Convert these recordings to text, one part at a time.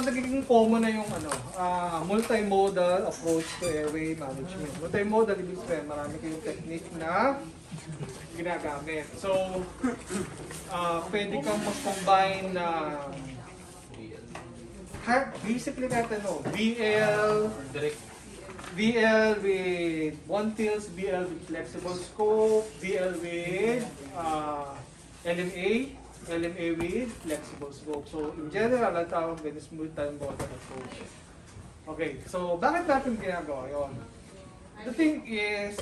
nagiging common na yung multimodal approach to airway management. Multimodal, ibig sabihin, marami kayong technique na ginagamit. So, pwede kang mag-combine na basically VL with one-tills, VL with flexible scope, VL with LMA with flexible scope. So, in general, ang tawag din is multimodal approach. Okay, so bakit natin ginagawa yun? The thing is,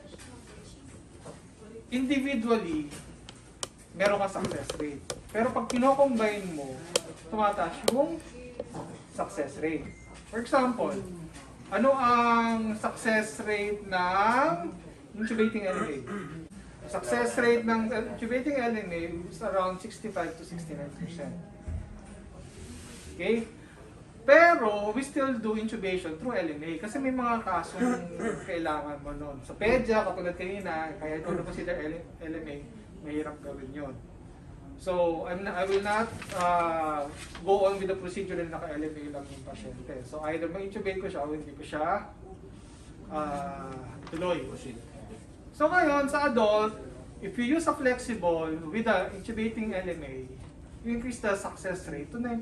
individually, meron ka success rate. Pero pag kino-combine mo, tumataas yung success rate. For example, ano ang success rate ng intubating LMA? Success rate ng intubating LMA is around 65 to 69%. Okay? Pero, we still do intubation through LMA kasi may mga kasong kailangan mo nun. Sa PEDYA, katulad kanina, kaya kung consider LMA, mahirap gawin yun. So, I will not go on with the procedure na naka-LMA lang yung pasyente. So, either ma-intubate ko siya o hindi ko siya tuloy. So, ngayon, sa adult, if you use a flexible with a intubating LMA, you increase the success rate to 94%.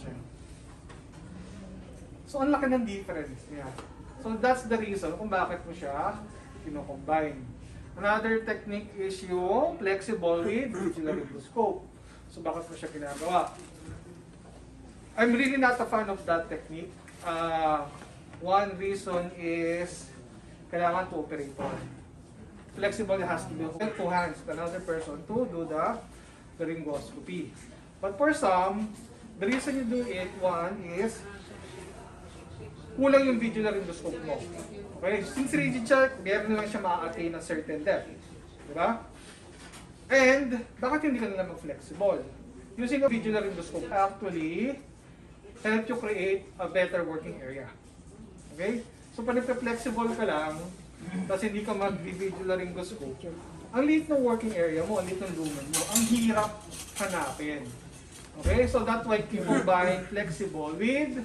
So, ang laki ng difference niya. So, that's the reason kung bakit mo siya kino-combine. Another technique is yung flexible with digital endoscope. So, bakit mo siya ginagawa? I'm really not a fan of that technique. One reason is kailangan to operate on. Flexible has to be two hands with another person to do the laryngoscopy. But for some, the reason you do it, one is kulang yung video laryngoscope mo. Okay? Since rigid siya, meron lang siya ma-attain a certain depth. Diba? And, bakit hindi ka nila mag-flexible? Using a video laryngoscope actually help you create a better working area. Okay? So, pag nagpa-flexible ka lang, tapos hindi ka mag-video laryngoscope, ang liit ng working area mo, ang liit ng lumen mo, ang hirap hanapin. Okay? So, that's why you combine flexible with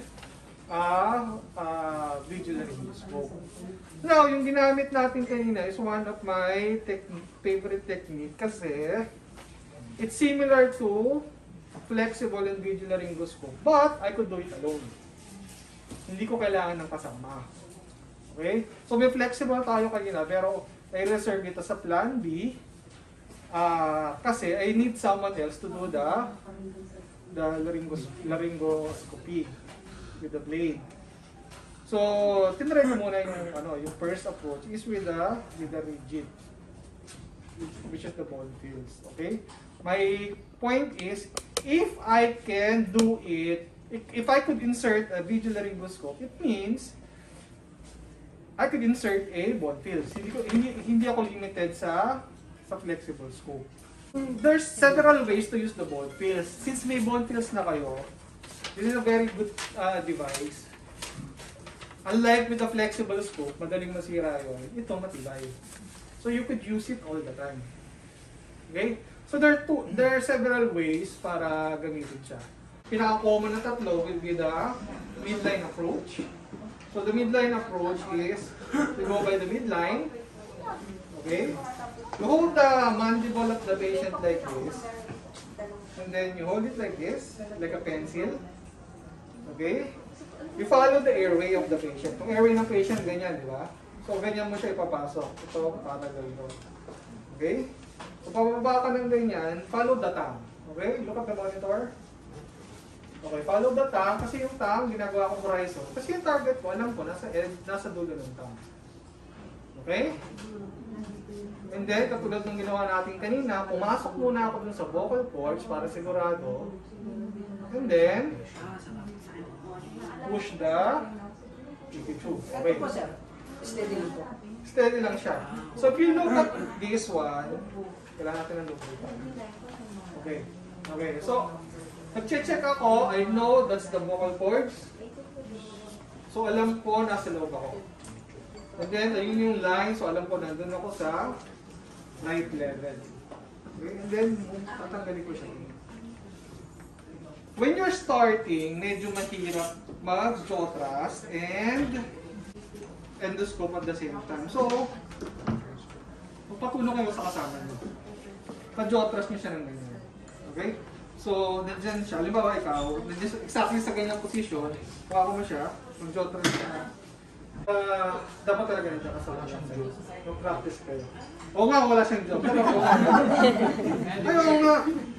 video laryngoscope. Now, yung ginamit natin kanina is one of my favorite technique kasi it's similar to flexible and video laryngoscope, but I could do it alone. Hindi ko kailangan ng kasama. Okay? So, may flexible tayo kanina, pero I reserve ito sa plan B kasi I need someone else to do the laryngoscopy with the blade. So, tinry ko muna yung first approach is with the rigid, which is the ball fields. Okay? My point is, if I can do it, if I could insert a video laryngoscope, it means I could insert a bone fields. Hindi ako limited sa flexible scope. There's several ways to use the bone fields. Since may bone fields na kayo, this is a very good device. Unlike with the flexible scope, madaling masira yun. Ito matibay. So you could use it all the time. Okay? So there are several ways para gamitin siya. Pinaka-common na tatlo will be the midline approach. So the midline approach is we go by the midline. Okay? You hold the mandible of the patient like this. And then you hold it like this, like a pencil. Okay? You follow the airway of the patient. Kung airway ng patient, ganyan, di ba? So ganyan mo siya ipapasok. Ito, tatagal ito. Okay? So pababa ka ng ganyan, follow the tongue. Okay? Look at the monitor. Okay, follow the tongue kasi yung tongue ginagawa kong horizon. Kasi yung target ko, alam ko, nasa dulo ng tongue. Okay? And then, katulad ng ginawa natin kanina, pumasok muna ako dun sa vocal cords para sigurado. And then, push the tube. Okay. Steady lang po. Steady lang siya. So if you look at this one, kailangan natin ng look. Okay. Okay. So, nag-check ako, I know that's the vocal cords. So alam ko nasa loob ako. And then, ayun yung line, so alam ko nandun ako sa right level. Okay. And then, tatanggalin ko siya. when you're starting, medyo mahirap mag-jaw thrust and endoscope at the same time. So, magpatulong kayo sa kasama nyo. Pa-jaw thrust nyo siya ng ganyan. Okay? So, nandiyan siya. Halimbawa, ikaw, nandiyan exactly sa ganyang posisyon, kuha mo siya, mag-jaw thrust siya. Dapat talaga nandiyan kasama siya sa'yo. Mag-practice kayo. Oo nga, wala siyang job. Pero oo nga. Ay, oo nga.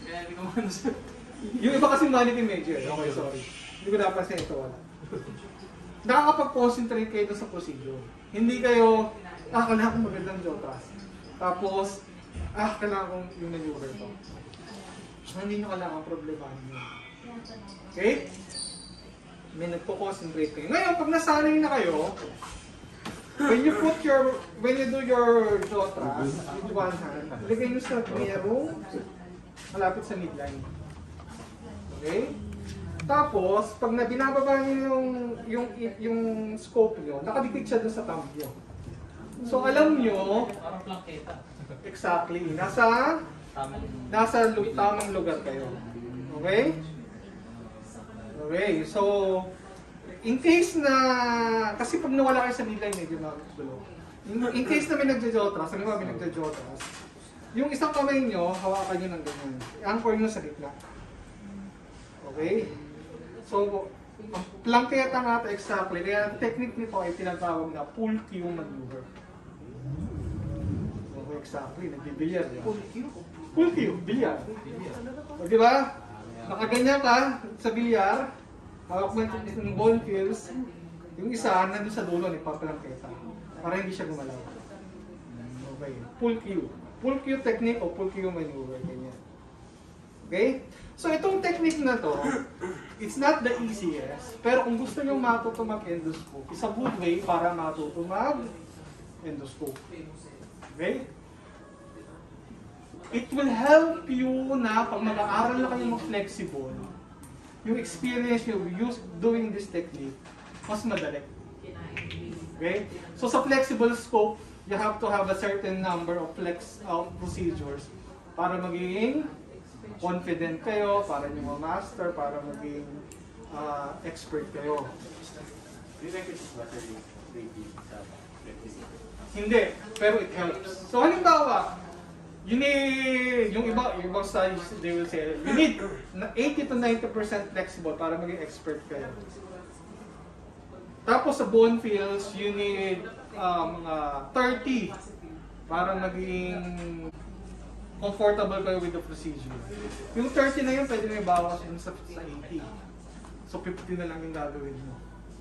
Yung iba kasing mannequin major. Okay, sorry. Hindi ko napansin ito. Wala. Nakakapag-concentrate kayo sa procedure. Hindi kayo, kailangan kong magandang jaw thrust. Tapos, kailangan kong yung maneuver to. Hindi nyo kailangan problemahin nyo. Okay? May nagpo-concentrate kayo. Ngayon, pag nasanay na kayo, when you do your jaw thrust with one hand, ilagay nyo sa merong malapit sa midline. Okay? Tapos, pag binababa nyo yung scope nyo, nakadikit siya dun sa thumb nyo. So, alam nyo, exactly, nasa tamang lugar kayo. Okay? Okay, so, in case na, kasi pag nawala kayo sa midline, medyo magulo. In case na may nagja-jaw thrust, ano ba may nagja-jaw thrust? Yung isang kamay nyo, hawakan nyo ng ganyan. Anchor nyo sa gitna. Okay? So, ang plangketa nga ito exactly. Kaya ang technique nito ay tinatawag na pull cue maneuver. Okay, exactly. Nagbibilyar. Pull cue? Pull cue, bilyar. O, di ba? Nakaganyan ka sa bilyar, hawak mo yung ball cues, yung isa nandun sa dulo, nagpapalangketa. Para hindi siya gumalaw. Okay. Pull cue. Pull cue technique o pull cue maneuver. Ganyan. Okay? So itong technique na to, it's not the easiest, pero kung gusto nyo matuto mag-endoscope, it's a good way para matuto mag-endoscope. Okay? It will help you na pag mag-aaral na kayo mag-flexible, yung experience you use doing this technique, mas madali. Okay? So sa flexible scope, you have to have a certain number of flex procedures para maging confident kayo, para nyo ma-master, para maging expert kayo. Hindi, pero it helps. So halimbawa, you need, yung ibang studies, they will say, you need 80 to 90% flexible para maging expert kayo. Tapos sa bone fields, you need 30 para maging comfortable kayo with the procedure. Yung 30 na yun, pwede na ibawas yun sa 80. So 50 na lang yung gagawin mo.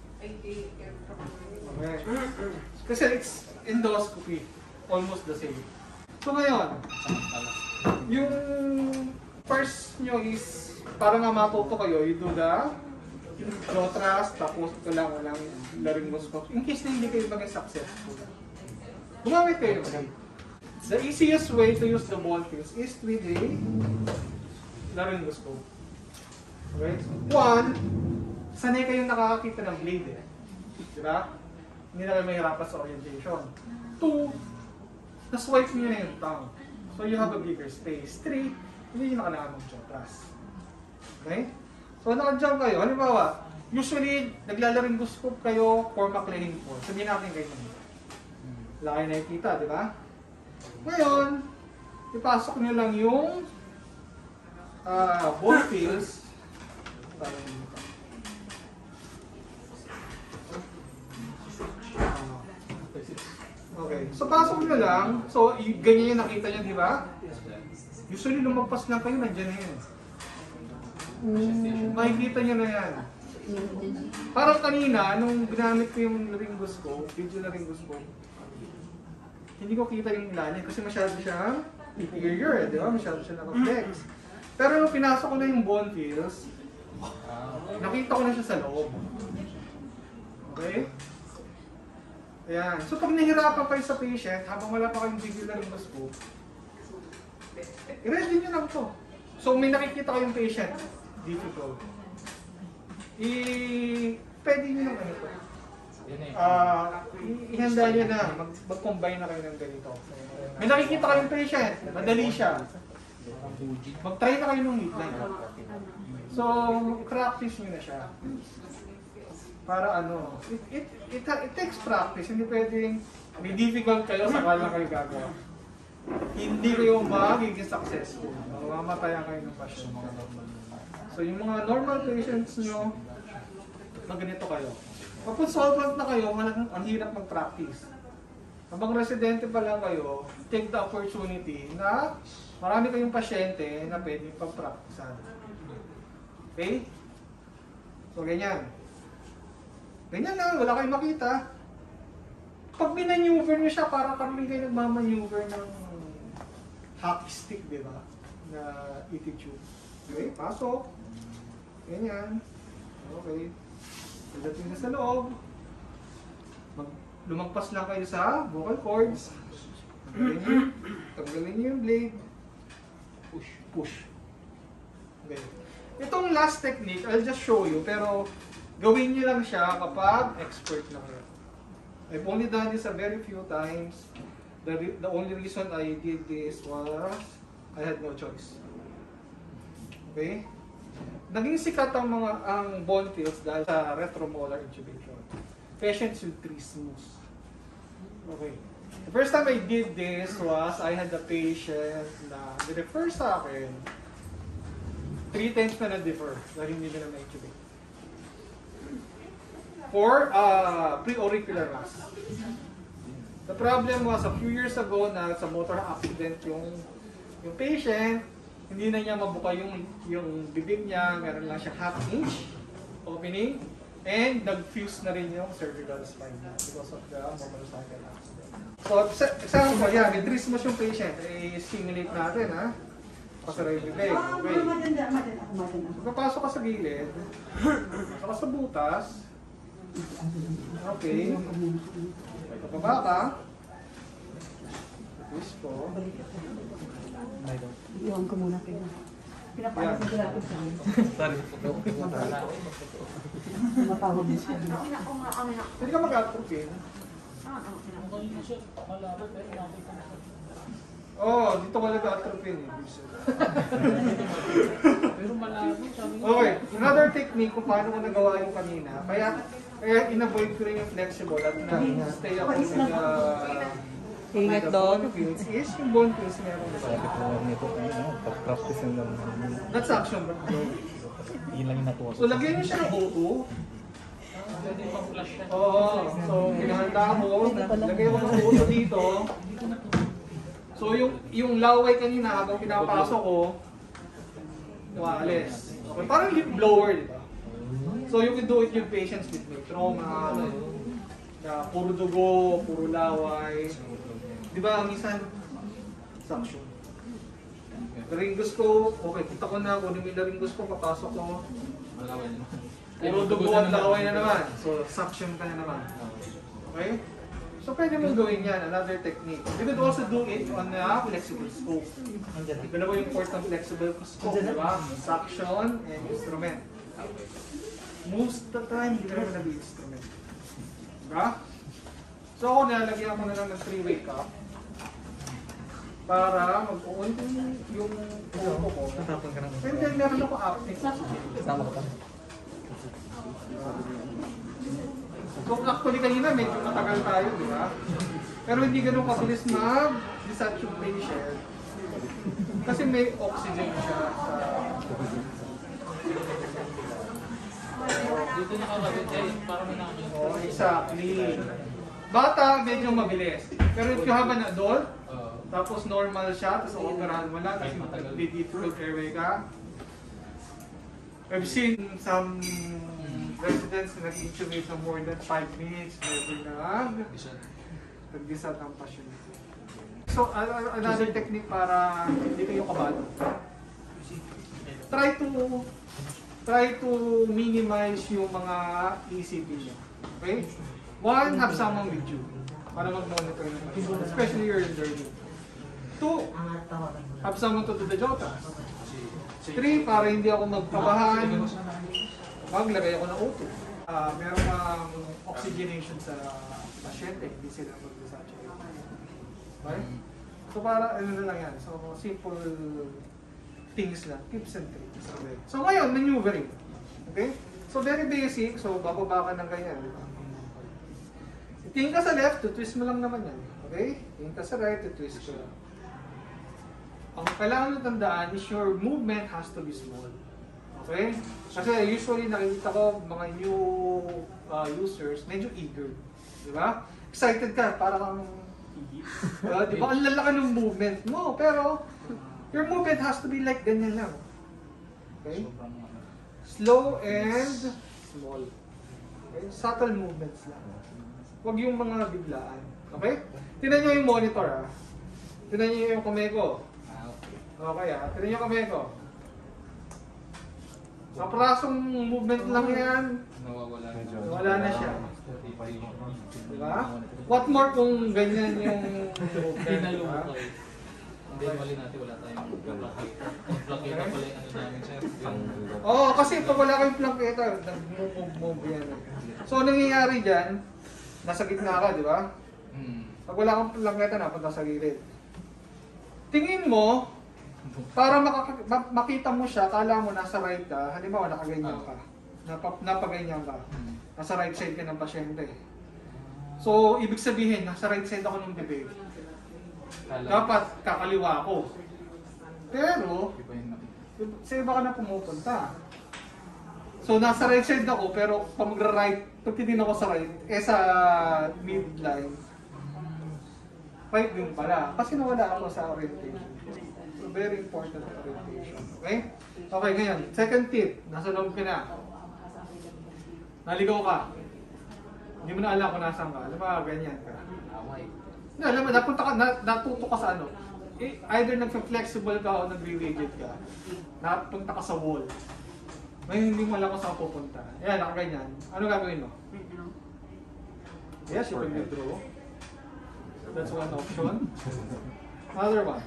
Okay. Kasi it's endoscopy. Almost the same. So ngayon, yung first nyo is, para nga matuto kayo, you do the jaw thrust, tapos ito lang, walang laryngoscope. In case na hindi kayo maging successful, gumamit kayo ng the easiest way to use the ball fields is with the laryngoscope. Okay? One, sanay kayong nakakakita ng blade eh. Diba? Hindi na kayo mahirapan sa orientation. Two, na-swipe nyo na yung tongue. So you have a bigger space. Three, hindi nyo na kailangan mag-jaw thrust. Okay? So naka-jump kayo. Halimbawa, usually naglalaryngoscope kayo for McLean po. Sabihin natin ganyan. Laki na nakikita, di ba? Ngayon, ipasok nyo lang yung ball fields. Okay, so pasok nyo lang. So, ganyan yung nakita nyo, di ba? Usually, lumagpas lang kayo, nandiyan na yun. Makikita nyo na yan. Parang kanina, nung ginamit ko yung laryngoscope, video laryngoscope, hindi ko kita yung ilan kasi masyado siyang inferior, di ba? Masyado siya naka-flex. Pero nung pinasok ko na yung bone fields, nakita ko na siya sa loob. Okay? Ayan. So pag nahirapan kayo sa patient, habang wala pa kayong video laryngoscope, i-ready nyo lang to. So may nakikita kayong patient, difficult. Pwede nyo lang ano to. Ihanda nyo na, mag-combine na kayo ng ganito. May nakikita kayong patient, madali siya. Mag-try na kayo ng midline. So, practice nyo na siya. Para ano, it takes practice. Hindi pwedeng may difficult kayo sa kala kayo gagawa. Hindi kayo magiging successful. Mamatayan kayo ng passion. So, yung mga normal patients nyo, ganito kayo. Kapag solvent na kayo, ang hirap mag-practice. Habang residente pa lang kayo, take the opportunity na marami kayong pasyente na pwedeng pag-practicean. Okay? So, ganyan. Ganyan lang, wala kayong makita. Pag minaneuver nyo siya, para kami kayo nagmamaneuver ng hockey stick, di ba? Na ET tube. Okay, pasok. Ganyan. Okay. Pagdating na sa loob, lumagpas lang kayo sa vocal cords. Tanggalin nyo yung blade. Push. Push. Okay. Itong last technique, I'll just show you, pero gawin nyo lang siya kapag expert na kayo. I've only done this a very few times. The only reason I did this was I had no choice. Okay? Naging sikat ang bone pills dahil sa retromolar intubation. Patients with trismus. Okay. The first time I did this was I had a patient na nirefer sa akin 3 times na na-defer dahil hindi na na-intubate. For pre-auricular mass. The problem was a few years ago na sa motor accident yung patient, hindi na niya mabuka yung bibig niya, meron lang siya 1/2 inch opening, and nag-fuse na rin yung cervical spine niya because of the motorcycle accident. So, example, yan, may trismus yung patient, i-stimulate natin, ha? Pasara yung bibig, okay. Pagkapasok ka sa gilid, pasok ka sa butas, okay. Pagkababa ka, twist ko. Iwan ko muna kayo. Pinapala sa gratis sa akin. Sorry. Matawag din siya. Pwede ka mag-atropine. Oo, dito ka nag-atropine. Okay, another technique kung paano ko nagawa yung kanina. Kaya in-avoid ko rin yung flexible at na-stay ako Ingat doon. Is yung bone pills meron na Sabi ko nito, pag-practice yung lang. That's action, bro. Yun lang yung nakuha ko. So, lagyan niyo siya ng O2. Oo. So, pinahanda ko. Lagyan ko ng O2 dito. So, yung laway kanina habang pinapasok ko, waalis. Okay, parang lip blower, di ba? So, you can do it with patients with trauma, na puro dugo, puro laway. Di ba, minsan, suction. Laryngoscope, okay, kita ko na, kung yung laryngoscope, papasok ko. Puro dugo at laway na naman. So, suction ka na naman. Okay? So, pwede mong gawin yan, another technique. You could also do it on a flexible scope. Dalawa yung port ng flexible scope, di ba? Suction and instrument. Most of the time, hindi naman nag-instrument. Diba? So, ako nilalagyan ko na lang ng 3-way cup para mag-uun yung upo ko. Natapon ka naman. And then, meron ako apnea. Sama ka pa. So, actually kanina medyo matagal tayo, di ba? Pero hindi ganun kabilis mag-desaturation kasi may oxygen siya sa... Dito nakakabit eh, parang may nakakabit. Oh, exactly. Bata, medyo mabilis. Pero if you have an adult, tapos normal siya, tapos operahan mo lang, kasi may difficult airway ka. I've seen some residents na nag-intubate na more than 5 minutes, never nag-disat ang pasyente. So, another technique para hindi kayo kabado. Try to minimize yung mga ECP niyo. Okay? 1, have someone with you para mag-monitor ng patient, especially your learning. 2, have someone to do the jotas. 3, para hindi ako magkabahan, maglagay ako ng O2. Meron oxygenation sa pasyente, hindi sila mag-desaturate. Okay? So para, ano na lang yan. So simple things lang, tips and tricks. Okay. So ngayon, maneuvering. Okay? So very basic, so bababa ka ng ganyan. Di ba? Tingin ka sa left, twist mo lang naman yan. Okay? Tingin ka sa right, twist ko lang. Ang kailangan nyo tandaan is your movement has to be small. Okay? Kasi usually nakikita ko mga new users, medyo eager. Di ba? Excited ka, para kang di ba? Ang lalaki ng movement mo, pero your movement has to be like ganyan lang. Okay? Slow and small. Okay? Subtle movements lang. Huwag yung mga biglaan. Okay? Tingnan nyo yung monitor ah. Tingnan nyo yung kamay ko. Okay ah. Tingnan nyo yung kamay ko. Sa prasong movement lang yan, nawala na siya. Diba? What more kung ganyan yung movement, diba? Hindi, mali natin, wala tayong plakita pala yung ano namin, sir. Oo, kasi pag wala kayong plangketa, nag-move yan. So, nangyayari dyan, nasa gitna ka, di ba? Pag wala kang plangketa, napunta sa gilid. Tingin mo, para makita mo siya, kala mo nasa right ka, halimbawa nakaganyan ka, napaganyan ka, nasa right side ka ng pasyente. So, ibig sabihin, nasa right side ako ng bibig. Dapat kakaliwa ako. Pero, sa iba ka na pumupunta. So, nasa right side ako, pero pag magra-right, pag titignan ako sa right, sa midline, right din pala. Kasi nawala ako sa orientation. So, very important orientation. Okay? Okay, ngayon. Second tip. Nasa loob ka na. Naligaw ka. Hindi mo na alam kung nasan ka. Alam mo, ganyan ka. No, alam mo, napunta ka, natuto ka sa ano. Either nag-flexible ka o nag-rigid ka. Napunta ka sa wall. Ngayon hindi mo alam kung saan pupunta. Ayan, nakaganyan. Ano gagawin mo? Yes, you can withdraw. That's one option. Another one.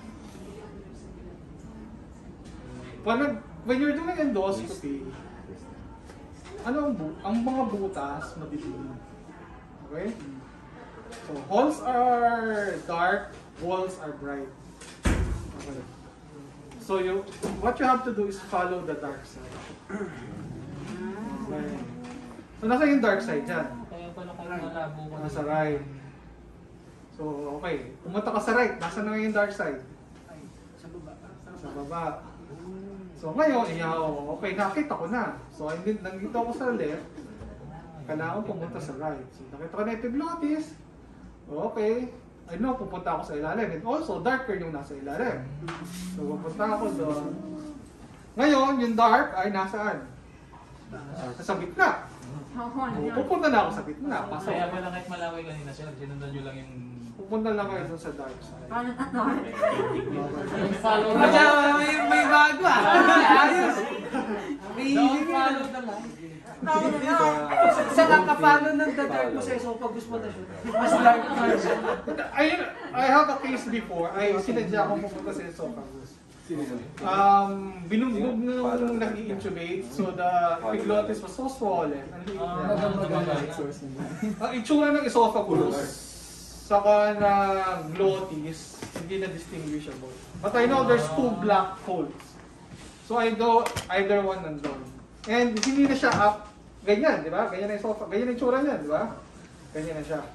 When you're doing endoscopy, ano ang mga butas madilim. Okay? So, holes are dark, walls are bright. Okay. So, what you have to do is follow the dark side. Okay. So, nasa yung dark side dyan? Kaya pala kayo malabo ko. Nasa right. So, okay. Pumunta ka sa right. Nasa na yung dark side? Sa baba. So, ngayon, okay, nakita ko na. So, nandito ako sa left. Kailangan pumunta sa right. So, nakita ko na epiglottis. Okay. I know, pupunta ako sa ilalim. And also, darker yung nasa ilalim. So, pupunta ako doon. Ngayon, yung dark ay nasaan? Sa gitna. Pupunta na ako sa gitna. Kaya pala kahit malaway kanina, sir, sinundan nyo lang yung... Pupunta lang kayo doon sa dark side. Follow the light. May bago ah. Ayos. Don't follow the light. Sa kakapano ng dark mo sa esophagus mo na siya. Mas dark pa siya. I have a case before. Sinadya akong pupunta sa esophagus. Binugbog nung nag-i-intubate, so the epiglottis was so swollen. Ang itsura ng esophagus saka ng glottis, hindi na distinguishable. But I know there's two black holes. So I go either one nandun. And hindi na siya up, ganyan, di ba? Ganyan na esophagus, ganyan na itsura niya, di ba? Ganyan na siya.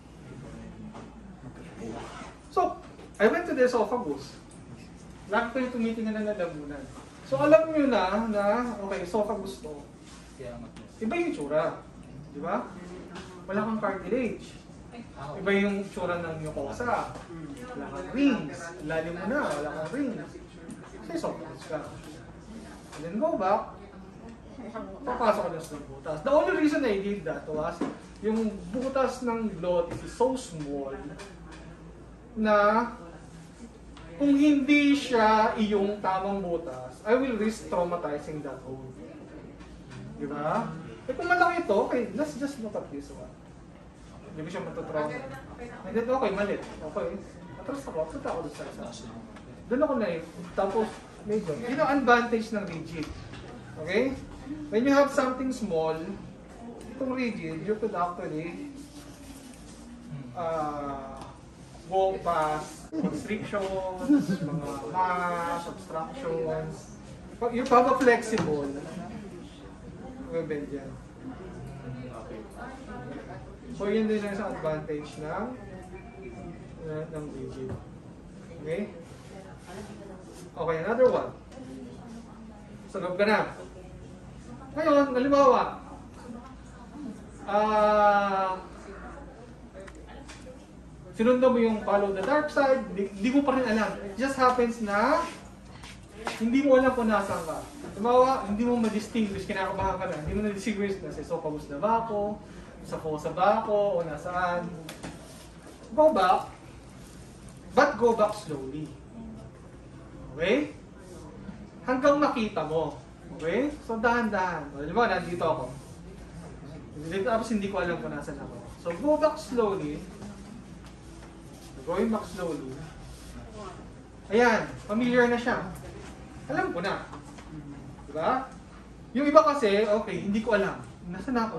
So, I went to the esophagus. Lagi ko yung tumitingnan na nalamunan. So alam nyo na okay, esophagus to. Iba yung itsura. Di ba? Wala kang cartilage. Iba yung itsura ng mucosa. Wala kang rings. Lalim mo na, wala kang rings. So esophagus ka. And then go back. Papasok ka na sa butas. The only reason I did that was yung butas ng glottis is so small na kung hindi siya iyong tamang butas, I will risk traumatizing that hole. Di ba? Eh kung malaki ito, okay, let's just look at this one. Hindi ko siya matutrauma. And then, okay, mali. Okay. Atras ako, punta ako doon sa isa. Doon ako na tapos, medyo. Yun ang advantage ng rigid. Okay? When you have something small, itong rigid, you could actually go past constrictions, mga mass, obstructions. Yung pag-flexible, may bend yan. So yun din ang isang advantage ng rigid. Okay? Okay, another one. Sagab ka na. Ngayon, halimbawa, sinundan mo yung follow the dark side, di mo pa rin alam. It just happens na hindi mo alam kung nasaan ka. Halimbawa, hindi mo ma-distinguish, kinakabahan ka na. Hindi mo na-distinguish na sa esophagus na ba ako, sa fossa ba ako, o nasaan. Go back, but go back slowly. Okay? Hanggang makita mo. Okay? So, dahan-dahan. Di ba, nandito ako. Tapos hindi ko alam kung nasaan ako. So, go back slowly. Going back slowly. Ayan, familiar na siya. Alam ko na. Diba? Yung iba kasi, okay, hindi ko alam. Nasaan ako?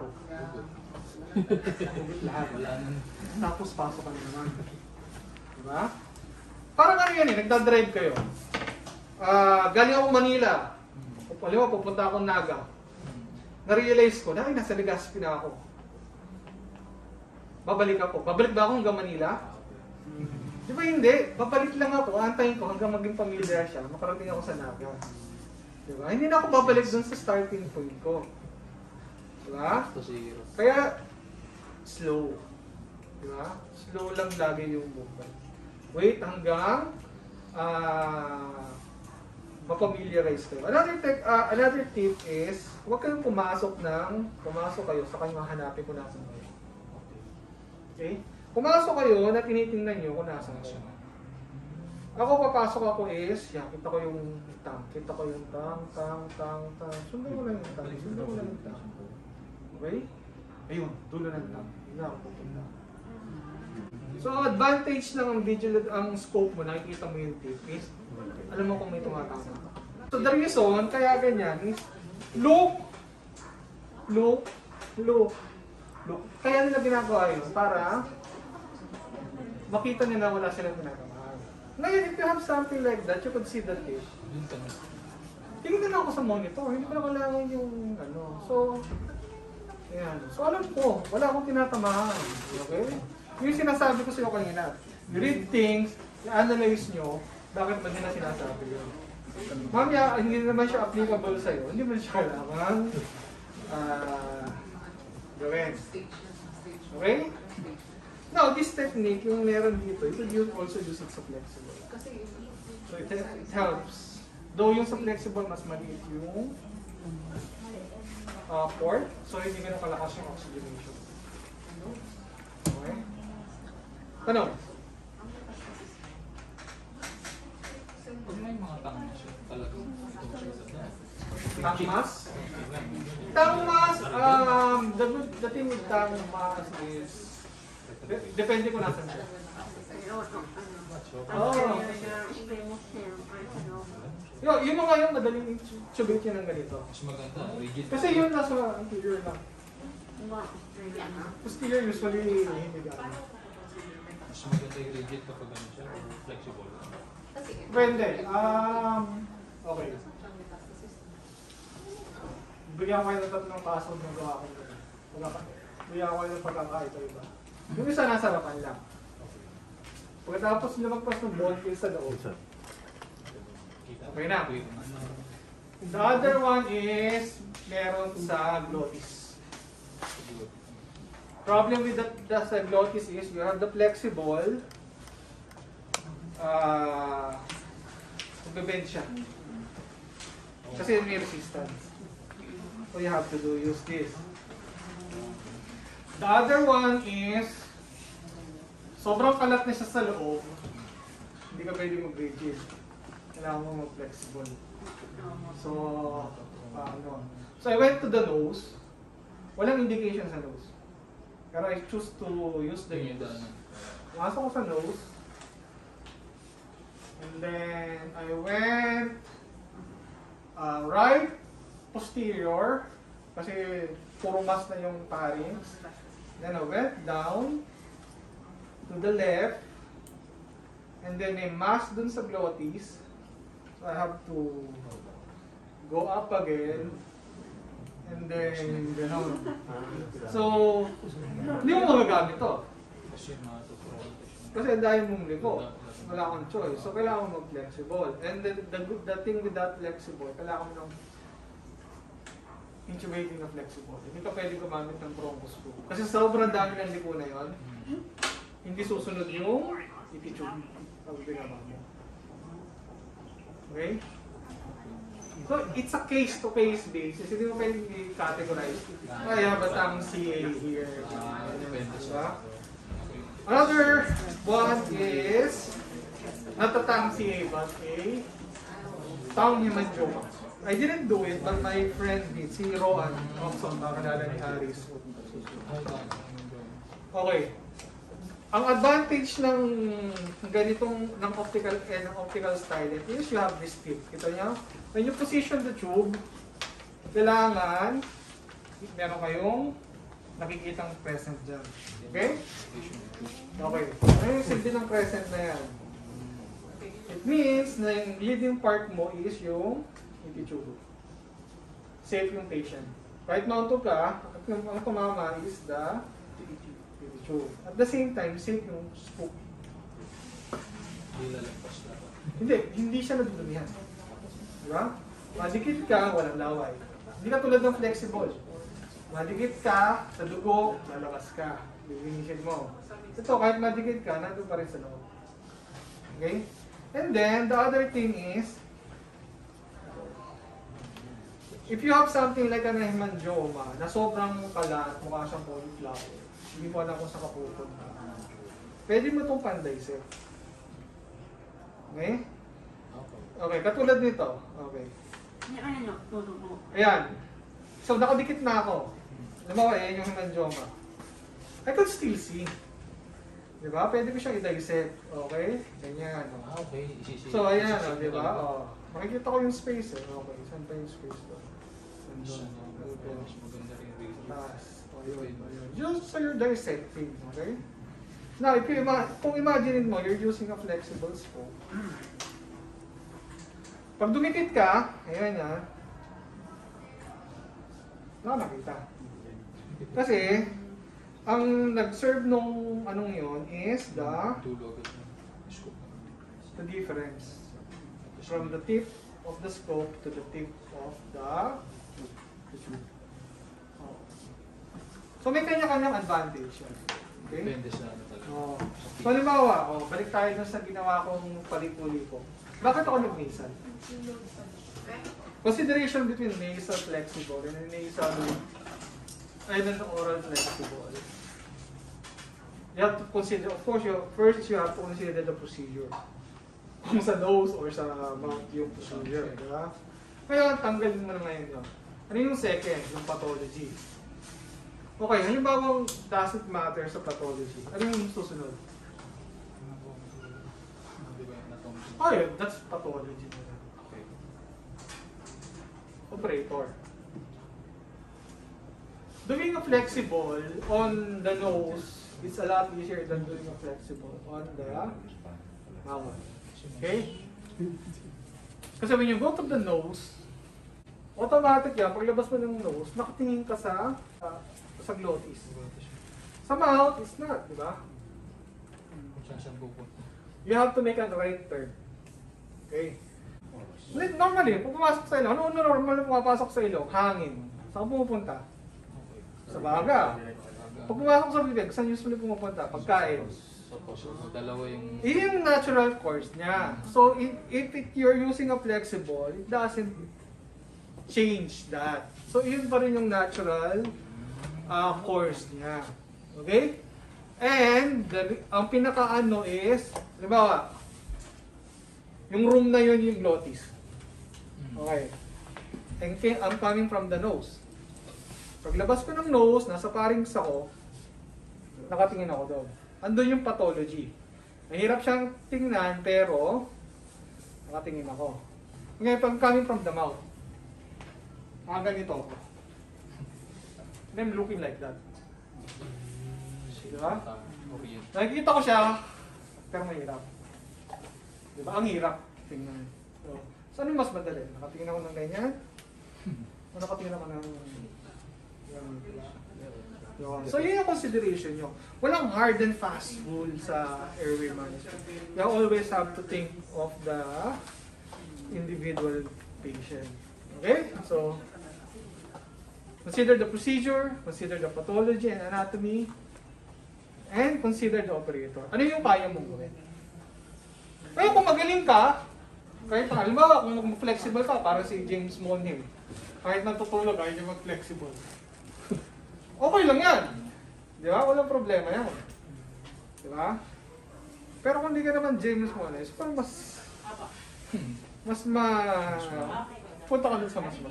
Lahat, wala nang. Tapos pasok ka na naman. Diba? Parang ano yan eh, nagdadrive kayo. Galing ako Manila. Alam mo, pupunta akong Naga. Na-realize ko na, ay, nasa Legazpi na ako. Babalik ako. Babalik ba ako hanggang Manila? Di ba hindi? Babalik lang ako. Antayin ko hanggang maging familiar siya. Makarating ako sa Naga. Di ba? Hindi na ako babalik dun sa starting point ko. Di ba? Kaya, slow. Di ba? Slow lang lagi yung movement. Wait hanggang mapamiliarize kayo. Another tip is, huwag kayong pumasok kayo sa kanyang hanapin kung nasan kayo. Okay? Pumasok kayo na tinitingnan nyo kung nasan kayo. Ako papasok ako is, yan, kita ko yung tang. Sundan ko lang yung tang. Okay? Ayun, dulo ng tang. Hindi na ako pupunta. So, advantage ng digital, ang scope mo, nakikita mo yung tip is, alam mo kung may tumatama. So, the reason, kaya ganyan is, look. Kaya nila ginagawa yun para makita nila wala silang ginagawa. Ngayon, if you have something like that, you could see the tip. Tingnan ako sa monitor, hindi ko na kailangan yung ano. So, ayan. So, alam ko, wala akong tinatamaan. Okay? Yung sinasabi ko sa iyo kanina, you read things, i-analyze nyo, bakit ba nila sinasabi yun? Mamaya, hindi naman siya applicable sa iyo, hindi mo siya kailangan gawin. Okay? Now, this technique, yung meron dito, you could also use it sa flexible. So, it helps. Though yung sa flexible, mas maliit yung port, so hindi ganun kalakas yung oxygenation. Okay? Tanong? Pag may mga tangmas siya, talagang ito siya sa dyan. Tangmas? Tangmas, the thing with tangmas is, depende kung nasan siya. Oh. Yung mga yung madaling intubate yun ng ganito. Mas maganda, rigid. Kasi yun nasa anterior lang. Posterior usually hindi gano'n. Mas maganda yung rigid kapag ano siya, flexible. Pwede. Okay. Bigyan ko kayo ng tatlong kaso ng gawa ko. Bigyan ko kayo ng pagkakaiba-iba. Yung isa nasa harapan lang. Pagkatapos lumagpas ng ball kill sa loob. Okay na. The other one is meron sa glottis. Problem with the glottis is you have the flexible magbebend siya. Kasi may resistance. So you have to use this. The other one is sobrang kalat na siya sa loob. Hindi ka pwede mag-rigid. Kailangan mo mag-flexible. So, So I went to the nose. Walang indication sa nose. Pero I choose to use the nose. Pumasok ko sa nose. And then I went right posterior. Kasi puro mas na yung pharynx. Then I went down to the left. and then may mass dun sa glottis. So I have to go up again, and then gano'n. So, hindi mo magagamit to. Kasi ang dahil mong liko. Wala akong choice. So, kailangan mo mag-flexible. And then, the thing with that flexible, kailangan mo ng intubating na flexible. Hindi ka pwede gumamit ng bronchoscope. Kasi sobrang dami ng liko na yon, hindi susunod yung iti-tube. Pag binaba mo. Okay? So, it's a case-to-case basis. Hindi mo pwede i-categorize. I have a tongue CA here. Diba? Another one is not a tongue CA, but a tongue hemangioma. I didn't do it, but my friend did. Si Roan Thompson, kakalala ni Harris. Okay. Ang advantage ng ganitong ng optical stylet is you have this tip. Kita niyo? When you position the tube, kailangan meron kayong nakikitang crescent dyan. Okay? Okay. Ano yung silbi ng crescent na yan? It means na yung leading part mo is yung tube. Safe yung patient. Right now to ka, ang tumama is the tube. At the same time, safe yung scoop. Hindi siya nadudumihan. Diba? Madikit ka, walang laway. Hindi ka tulad ng flexible. Madikit ka, sa dugo, lalabas ka. Lilinisin mo. Ito, kahit madikit ka, nandun pa rin sa loob. Okay? And then, the other thing is, if you have something like an hemangioma na sobrang kalat, mukha siyang cauliflower, hindi mo alam kung saan ka pupunta, pwede mo itong pan-dissect. Okay? Okay, katulad nito. Okay. Ayan. So, nakadikit na ako. Lumawa, yan yung hemangioma. I can still see. Diba? Pwede ko siyang i-dissect. Okay? Ganyan. Okay, So, ayan. Diba? Makikita ko yung space eh. Okay, saan pa yung space to? Taas. Just so you're dissecting. Okay? Now, if you kung imagine mo, you're using a flexible scope. Pag dumikit ka, ayan yan, nakakita. Kasi, ang nag-serve nung anong yon is the difference from the tip of the scope to the tip of the tube. So may kanya-kanyang advantage yan. Okay? Depende sa ano talaga. So halimbawa, balik tayo dun sa ginawa kong paliko-liko. Bakit ako nag-nasal? Consideration between nasal flexible and nasal and an oral flexible. You have to consider, of course, first you have to consider the procedure. Kung sa nose or sa mouth yung procedure. Diba? Ngayon, tanggalin mo na ngayon yun. Ano yung second? Yung pathology. Okay, halimbawa does it matter sa pathology? Ano yung susunod? Oh, yun, that's pathology. Okay. Operator. Doing a flexible on the nose is a lot easier than doing a flexible on the mouth. Okay? Kasi when you go to the nose, automatic yan, paglabas mo ng nose, nakatingin ka sa glottis. Sa mouth, it's not, di ba? Kung saan siya pupunta. You have to make a right turn. Okay? Normally, kung pumasok sa ilong, ano normal na pumapasok sa ilong? Hangin. Saan pumupunta? Sa baga. Pag pumasok sa bibig, saan usually pumupunta? Pagkain. So, dalawa yung... Yung natural course niya. So, if you're using a flexible, it doesn't change that. So, yun pa rin yung natural course niya. Okay? And, ang pinaka-ano is, halimbawa, yung room na yun yung glottis. Okay. And I'm coming from the nose. Paglabas ko ng nose, nasa pharynx ako, nakatingin ako doon. Andun yung pathology. Mahirap siyang tingnan, pero nakatingin ako. Ngayon, pag coming from the mouth, ganito ako. And I'm looking like that. Diba? Nakikita ko siya, pero mahirap. Di ba? Ang hirap tingnan. So ano mas madali? Nakatingin ako ng ganyan? O nakatingin ako ng... So yun yung consideration nyo. Walang hard and fast rule sa airway management. You always have to think of the individual patient. Okay? So, consider the procedure, consider the pathology and anatomy, and consider the operator. Ano yung kaya mong gawin? Kaya kung magaling ka, kahit halimbawa kung flexible ka, para si James Monheim, kahit natutulog, kahit yung mag-flexible. Okay lang yan. Di ba? Walang problema yan. Di ba? Pero kung hindi ka naman James Monheim, parang punta ka dun sa mas.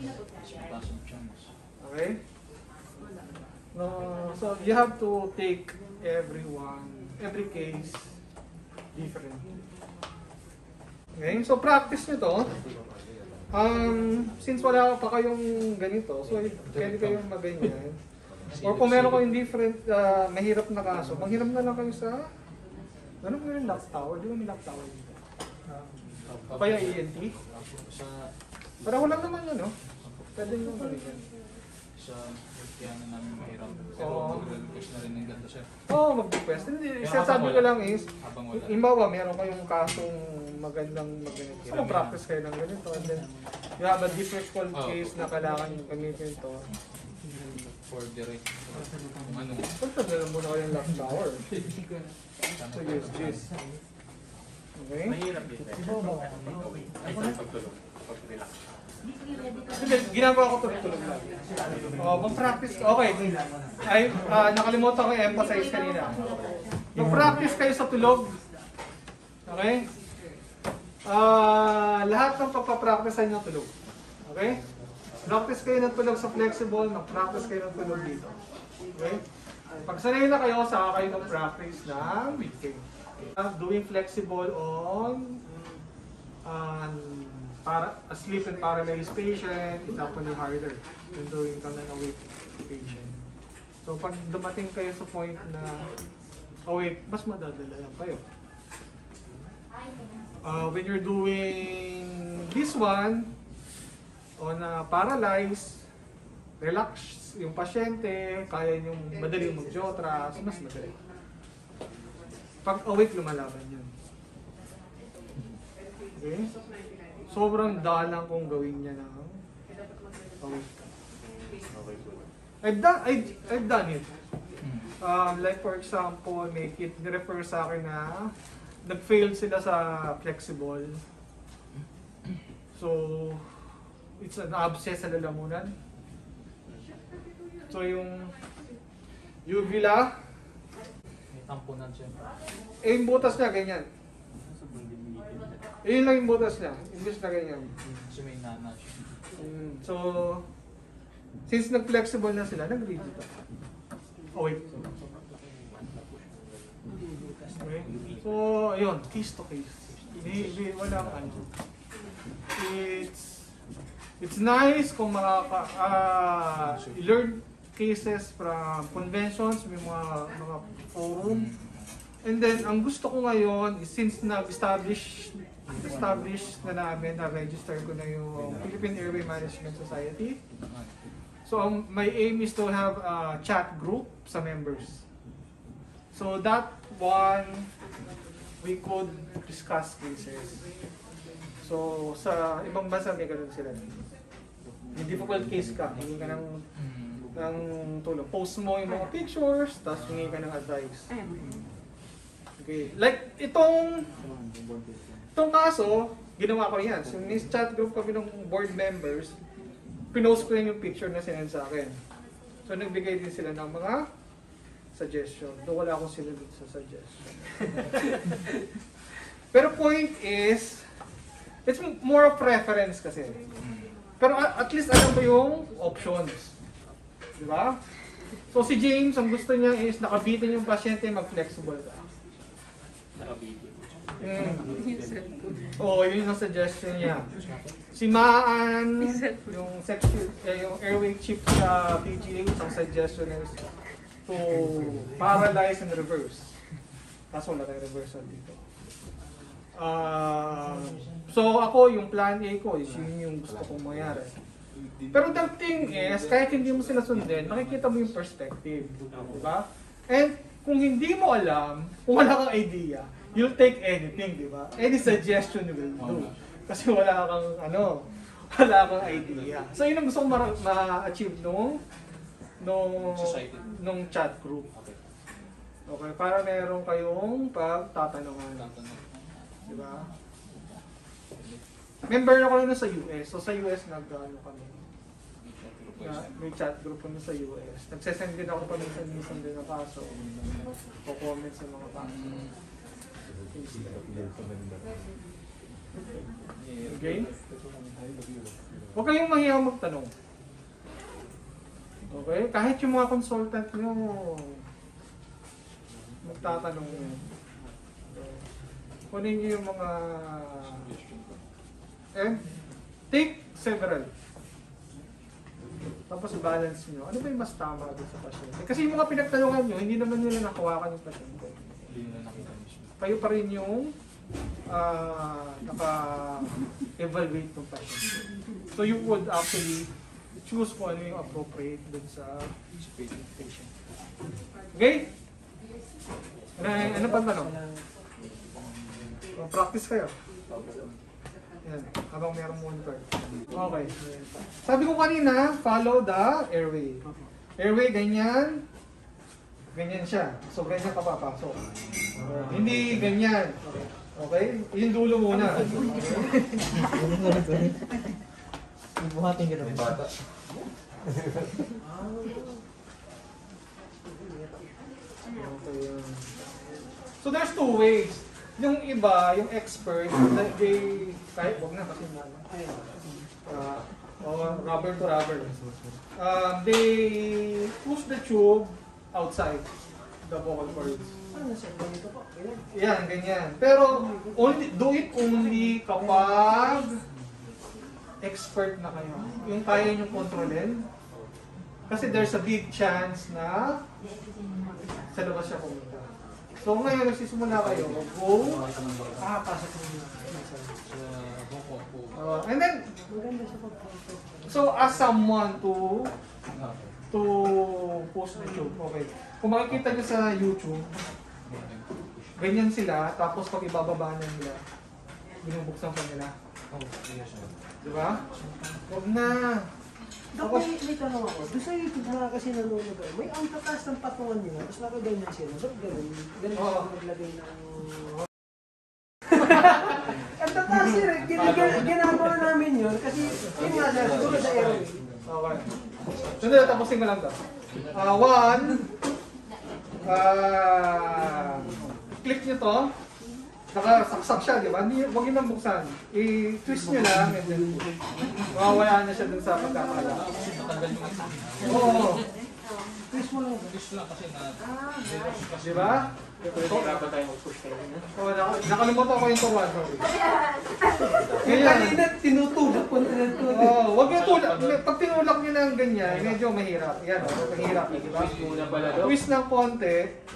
Okay? No, so you have to take every case differently. Okay? So practice nyo to. Since wala pa kayong ganito, so pwede kayong maganyan. Or kung meron kayong different, mahirap na kaso, maghiram na lang kayo sa, ano mo yung lock tower? Di ba may lock tower dito? Kaya ENT? Pareho lang naman yun, no? Pwede nyo gawin yan. Sa kaya na namin mahirap. Pero Oo. mag-request na rin ng ganito, sir. Oo, mag-request. Hindi, Kaya sabi ko lang is, Habang wala. imbawa, meron kayong kasong magandang ganito. So, mag-practice kayo ng ganito. And then, you have a difficult case na kailangan yung gamitin ito. For direct. Kung ano. Pagtaglalan muna kayo yung lock tower. So, use this. Okay? Mahirap din. Ay, sa pagtulog. Pag-relax. Hindi, ginagawa ko tulog lang. Mag-practice, okay. Ay, nakalimutan ko i-emphasize kanina. Mag-practice kayo sa tulog. Okay? Lahat ng pagpapractice nyo tulog. Okay? Practice kayo ng tulog sa flexible, mag-practice kayo ng tulog dito. Okay? Pag sanay na kayo, saka kayo mag-practice ng weekend. Doing flexible on para a sleep and paralyzed patient is actually harder than doing kang awake patient. So pag dumating kayo sa point na awake, mas madadala lang kayo. When you're doing this one, on paralyzed, relax yung pasyente, kaya yung madali mag-jotras, mas madali. Pag awake, lumalaban yun. Okay? Sobrang dalang kung gawin niya ng awake. I've done it. Like for example, may kid refer sa akin na nag-fail sila sa flexible. So, it's an abscess sa lalamunan. So yung uvula, May tampunan siya. yung butas niya ganyan. Yun lang yung butas niya, imbis na ganyan. Kasi may nana siya. So, since nag-flexible na sila, nag-rigid ako. Oh wait. Okay. So, ayun, case to case. Wala kang ano. It's nice kung learn cases from conventions, may mga forum. And then, ang gusto ko ngayon is since nag-establish na namin, na-register ko na yung Philippine Airway Management Society. So, my aim is to have a chat group sa members. So, that one, we could discuss cases. So, sa ibang bansa may ganun sila. Yung difficult case ka, hingi ka ng tulong. Post mo yung mga pictures, tapos hingi ka ng advice. Okay. Like, itong kaso, ginawa ko yan. So, may chat group kami ng board members, pinost ko yung picture na sinend sa akin. So, nagbigay din sila ng mga suggestion. Doon wala akong sinunod sa suggestion. Pero point is, it's more of preference kasi. Pero at least alam mo yung options. Di ba? So si James, ang gusto niya is nakabitin yung pasyente, mag-flexible ka. Oo, yun yung suggestion niya. Si Maan, yung airway chip sa PGH, ang suggestion is to paralyze and reverse. Kaso wala tayong reversal dito. So ako, yung plan A ko is yun yung gusto kong mangyari. Pero the thing is, kahit hindi mo sila sundin, nakikita mo yung perspective. Diba? And kung hindi mo alam, kung wala kang idea, you'll take anything, di ba? Any suggestion you will do. Kasi wala kang idea. So yun ang gusto kong ma-achieve nung chat group. Okay, para meron kayong pagtatanungan. Di ba? Member ako na sa US. So sa US nag-ano kami. May chat group kami sa US. Nagsesend din ako paminsan-minsan din na paso. Co-comment sa mga paso. Okay? Huwag kayong mahiyang magtanong. Okay? Kahit yung mga consultant nyo, magtatanong nyo. Kunin nyo yung mga... take several. Tapos balance nyo. Ano ba yung mas tama doon sa pasyente? Kasi yung mga pinagtanungan nyo, hindi naman nila nakawakan yung pasyente. Kayo pa rin yung naka-evaluate ng pasyente. So you would actually choose kung ano yung appropriate doon sa patient. Okay? Ano pa tanong? Practice kayo. Yan, habang merong monitor. Okay. Sabi ko kanina, follow the airway. Airway, ganyan. Ganyan siya. So, ganyan ka papasok. Hindi ganyan. Okay? Yung dulo muna. Buhatin ka naman. Okay. So, there's two ways. Yung iba, yung expert, they, kahit wag na kasi rubber to rubber. They push the tube outside the vocal cords. Yan, ganyan. Pero do it only kapag expert na kayo. Yung kaya nyo kontrolin. Kasi there's a big chance na sa labas siya pumunta. So ngayon, nagsisimula kayo, go, pasok mo and then, so ask someone to post the tube. Okay. Kung makikita nyo sa YouTube, ganyan sila, tapos pag ibababa na nila, binubuksan pa nila. Diba? Huwag na. Ako, may tanong ako. Doon sa YouTube na kasi nanonood ako, may ang tatas ng patungan nyo, tapos nakaganyan sila. Ba't ganun? Ganun ako maglagay ng... Ang tatas sila, ginagawa namin yun kasi yun nga sila, siguro sa airway. Okay. Sundin, tapusin ko lang to. One, click nyo to. Nakasaksak siya, di ba? Huwag yun nang buksan. I-twist nyo lang and then mawawala na siya dun sa pagkakala. Oo. Twist mo lang. Twist lang kasi na... Di ba? Dapat tayo mag-push tayo. Nakalimutan ko yung tuwan. Yung kanina, tinutulak ko na ito. Huwag nyo tulak. Pag tinulak nyo ng ganyan, medyo mahirap. Yan, mahirap. Di ba? Twist ng konti.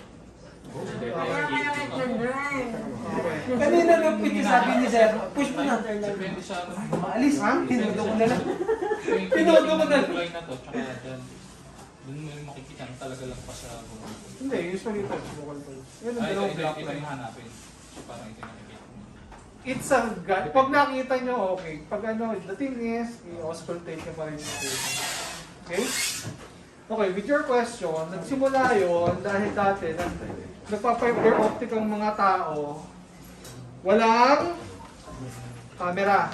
Kanina nung sabi ni Sir, push mo na. Depende sa ano. Maalis, tinudo ko na lang. Pinodo mo na. Na to, tsaka dyan. Doon mo yung makikita na talaga lang pa sa buhay. Hindi, usually ito. Yan ang dalawang block Ito line. yung hanapin. So parang ito yung nakikita mo. It's a guide. Pag nakita nyo, okay. Pag ano, the thing is, i-auscultate nyo pa rin yung patient. Okay? Okay, with your question, nagsimula yun dahil dati, nagpa-fiber optic ang mga tao, walang camera.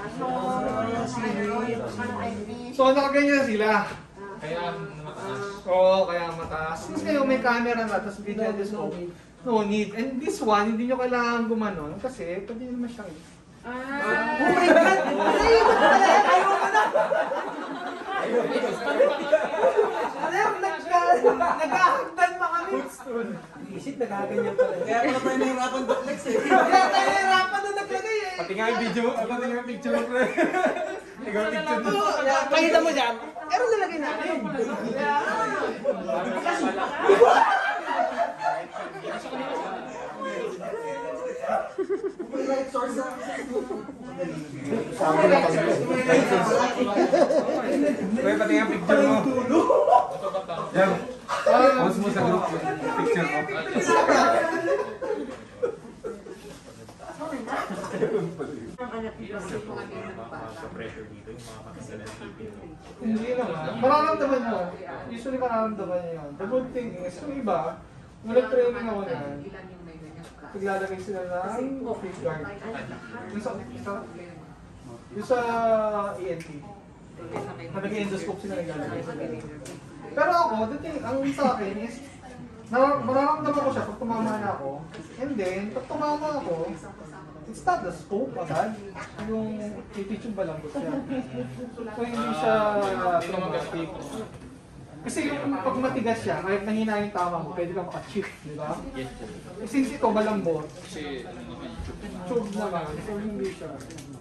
So, nakaganyan sila. Kaya mataas. Oo, kaya mataas. Since kayo may camera na, tapos video disco, no need. And this one, hindi nyo kailangan gumanon kasi pwede naman siyang... Oh my God! Ayaw mo na! Alam, nag-ahagdan pa kami. Isip, nag-aganyan pala. Kaya pala tayo nahirapan duplex eh. Kaya tayo nahirapan na naglagay eh. Pati nga yung video, pati nga yung picture mo pre. Ikaw picture mo. Pakita mo dyan. Pero nalagay natin. light source na. Sabi na kami. Kuya, pati yung picture mo. Yan. Post mo sa group yung picture mo. Sa pressure dito, yung mga kakasal ng TV. Hindi naman. Mararamdaman mo. Usually mararamdaman niyo yun. The good thing is, yung iba, nung nag-training ako na, paglalagay sila ng face guard. Yung sa ENT. Nag-endoscope sila naglalagay sila. Pero ako, the thing, ang sa akin is, mararamdaman ko siya pag tumama na ako. And then, pag tumama ako, it's not the scope agad. Yung titube ba lang ko siya. So hindi siya traumatic. Kasi yung pag matigas siya, kahit nahina yung tama mo, pwede kang maka-chip, di ba? Since ito malambot, Kasi ano naman yung tube. tube naman, so hindi siya.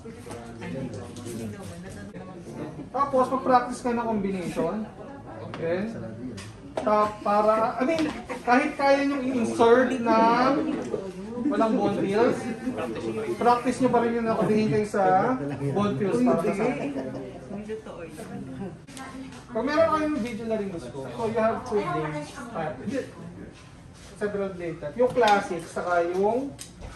Tapos, mag-practice ka ng combination. Okay? Para, I mean, kahit kaya nyo i-insert ng walang bone pills, practice nyo pa rin yung nakatingin kayo sa bone pills para sa akin. Pag meron kayong video laryngoscope, so you have 2 days, several days. Yung classic, saka yung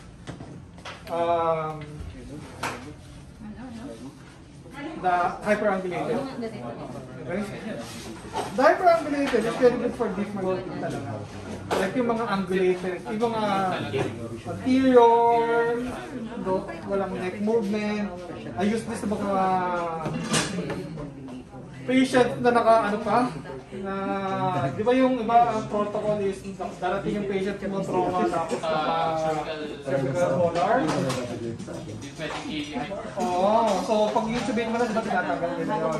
the hyperangulated. Okay? The hyperangulated is very good for deep molting talaga. Like yung mga angulated, yung mga anterior, walang neck movement. I use this sa mga patient na ano pa, na, di ba yung iba ang protocol is darating yung patient mo trauma tapos cervical molar. Oo, so pag intubate mo na, di ba tinatanggal nila yun?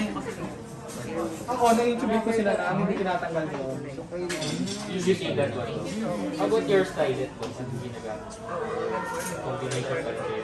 Ako, na-intubate ko sila na hindi tinatanggal yun. You see that one. How about your stylet po? Saan ginagamit? Combination pa rin kayo.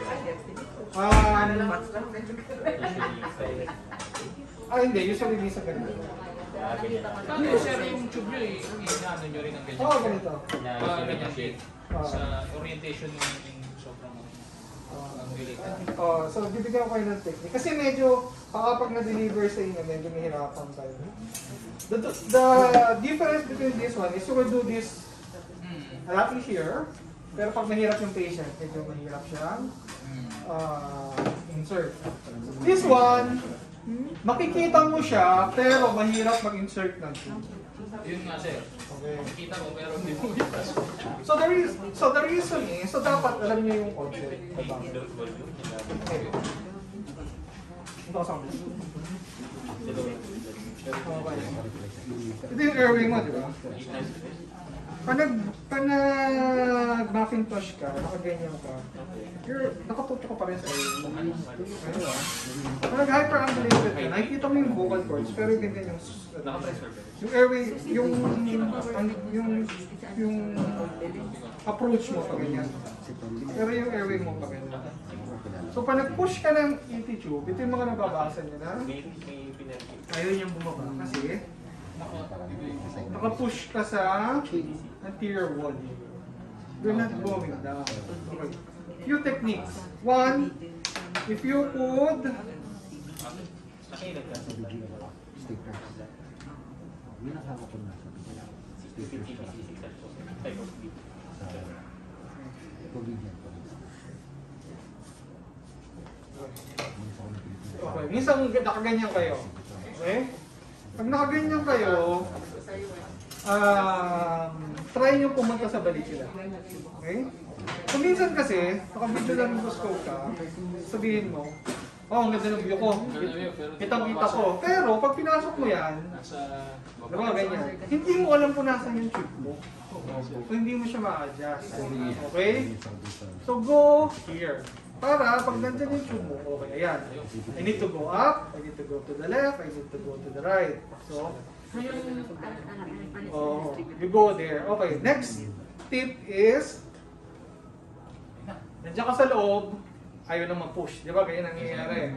Usually stylet. Hindi. Usually hindi sa ganito. Ganyan. Tapos sir, yung tube nyo eh, inaano nyo rin ng ganyan. Oo, ganito. Ganyan din. Sa orientation yung sobrang angulated. So, bibigyan ko kayo ng technique. Kasi medyo, kapag na-deliver sa inyo, medyo mahirapan tayo. The difference between this one is you will do this a lot easier. Pero pag mahirap yung patient, medyo mahirap siyang insert. This one, makikita mo siya, pero mahirap mag-insert ng tube. Yun nga sir. Okay. Makita mo pero hindi mo itas. So the reason is, so dapat alam niyo yung concept. Diba? Okay. Ito kasama. Okay. Ito yung airway mo, di ba? Pag nag-Macintosh ka, nakaganyan ka, nakatuto ka pa rin sa airway mo. Pag nag-hyperangulated ka, nakikita mo yung vocal cords, pero ganyan yung airway, yung approach mo pa ganyan. Pero yung airway mo pa ganyan. So pag nag-push ka ng ET tube, ito yung mga nababasa niya na ayaw niyang bumaba kasi naka-push ka sa anterior wall. You're not going down. Okay. Few techniques. One, if you could okay, minsan nakaganyan kayo. Okay? Pag nakaganyan kayo, try nyo pumunta sa balikilan. Okay? So minsan kasi, naka-video lang yung scope ka, sabihin mo, ang ganda ng view ko, kitang-kita ko. Pero pag pinasok mo yan, diba ganyan, hindi mo alam kung nasan yung tube mo. So hindi mo siya ma-adjust. Okay? So go here. Para pag nandyan yung tube mo, okay, ayan. I need to go up, I need to go to the left, I need to go to the right. So, you go there. Okay, next tip is, nandiyan ka sa loob, ayaw na mag-push. Di ba? Ganyan ang nangyayari.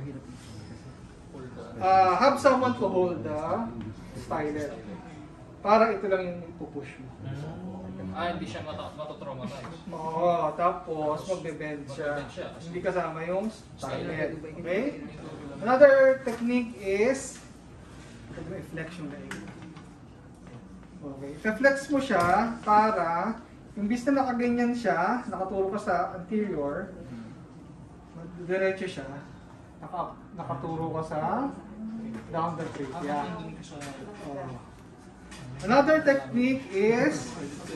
Have someone to hold the stylet. Para ito lang yung ipupush mo. Hindi siya matotraumatize. Oo, tapos magbe-bend siya. Magbe-bend siya. Hindi kasama yung stylet. Okay? Another technique is flexion na yun. Okay. I-flex mo siya para imbis na nakaganyan siya, nakaturo ka sa anterior, diretso siya, nakaturo ka sa down the trachea. Another technique is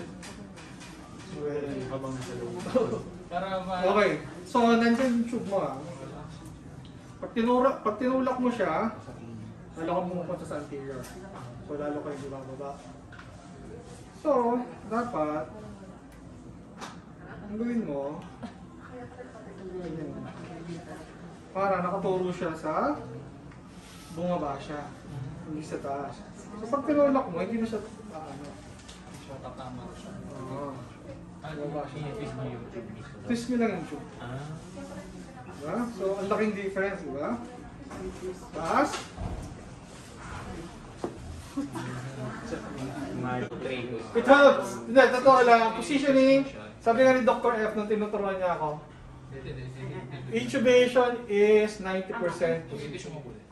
Para okay. So, nandiyan yung tube mo Pag tinulak mo siya, lalo ka pumupunta sa anterior. So, lalo kayo bumababa. So, dapat, ang gawin mo, para nakaturo siya sa bumaba siya, hindi sa taas. So, pag tinulak mo, hindi na siya, siya tatama siya. bumaba siya. Pinipis mo yung tube mismo. Twist mo lang yung tube. Diba? So, ang laking difference, diba? Taas. It helps. Hindi, totoo lang. Positioning, sabi nga ni Dr. F nung tinuturuan niya ako, intubation is 90%. Hindi siya mabulit.